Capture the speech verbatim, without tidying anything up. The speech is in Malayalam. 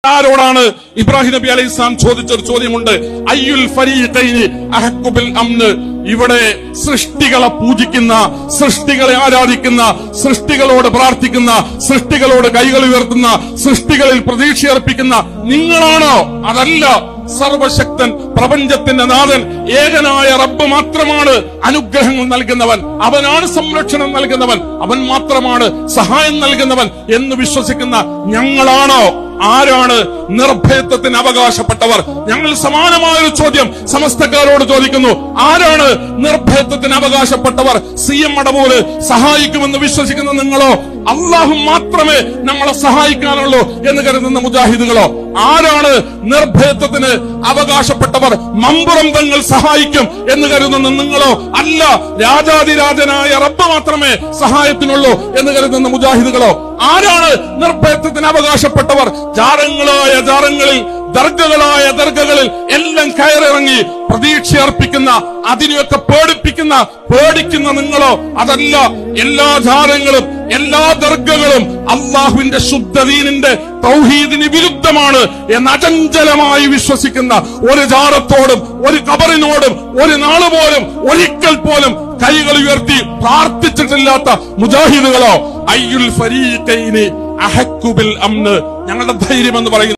ആരോടാണ്? ഇബ്രാഹിം നബി അലൈഹി സ്വലാം ചോദിച്ചൊരു ചോദ്യമുണ്ട്. അയ്യുൽ ഫരീഖൈനി അഹഖു ബിൽ അംന്. ഇവിടെ സൃഷ്ടികളെ പൂജിക്കുന്ന, സൃഷ്ടികളെ ആരാധിക്കുന്ന, സൃഷ്ടികളോട് പ്രാർത്ഥിക്കുന്ന, സൃഷ്ടികളോട് കൈകൾ ഉയർത്തുന്ന, സൃഷ്ടികളിൽ പ്രതീക്ഷയർപ്പിക്കുന്ന നിങ്ങളാണോ? അതല്ല. സർവശക്തൻ, പ്രപഞ്ചത്തിന്റെ നാഥൻ, ഏകനായ റബ്ബ് മാത്രമാണ് അനുഗ്രഹങ്ങൾ നൽകുന്നവൻ. അവനാണ് സംരക്ഷണം നൽകുന്നവൻ. അവൻ മാത്രമാണ് സഹായം നൽകുന്നവൻ എന്ന് വിശ്വസിക്കുന്ന ഞങ്ങളാണോ? ആരാണ് നിർഭയത്വത്തിന് അവകാശപ്പെട്ടവർ? ഞങ്ങൾ സമാനമായൊരു ചോദ്യം സമസ്തക്കാരോട് ചോദിക്കുന്നു. ആരാണ് നിർഭയത്വത്തിന് അവകാശപ്പെട്ടവർ? സി എം മടവൂര് സഹായിക്കുമെന്ന് വിശ്വസിക്കുന്ന നിങ്ങളോ? അള്ളാഹു മാത്രമേ നമ്മളെ സഹായിക്കാനുള്ളൂ എന്ന് കരുതുന്ന മുജാഹിദുകളോ? ആരാണ് നിർഭയത്വത്തിന് അവകാശപ്പെട്ടവർ? മമ്പുറം തങ്ങൾ സഹായിക്കും എന്ന് കരുതുന്ന നിങ്ങളോ? അല്ല, രാജാതിരാജനായ റബ്ബ് മാത്രമേ സഹായത്തിനുള്ളൂ എന്ന് കരുതുന്ന മുജാഹിദുകളോ? ആരാണ് നിർഭയത്വത്തിന് അവകാശപ്പെട്ടവർ? ജാറങ്ങളായ ജാറങ്ങളിൽ, ദർഗകളായ ദർഗകളിൽ എല്ലാം കയറിറങ്ങി പ്രതീക്ഷ അർപ്പിക്കുന്ന, അതിനെയൊക്കെ പേടിപ്പിക്കുന്ന പേടിക്കുന്ന നിങ്ങളോ? അതല്ല. എല്ലാ ജാരങ്ങളും എല്ലാ ദർഗകളും അള്ളാഹുവിന്റെ ശുദ്ധദീനിന്റെ തൗഹീദിന് വിരുദ്ധമാണ് എന്ന് അചഞ്ചലമായി വിശ്വസിക്കുന്ന ഒരു ജാറത്തോടും ഒരു ഖബറിനോടും ഒരു നാള് പോലും ഒരിക്കൽ പോലും കൈകൾ ഉയർത്തി പ്രാർത്ഥിച്ചിട്ടില്ലാത്ത മുജാഹിദുകളോ? അയ്യുൽ ഫരീഖൈനി അഹഖു ബിൽ അംന്. ഞങ്ങളുടെ ധൈര്യം എന്ന് പറയുന്നത്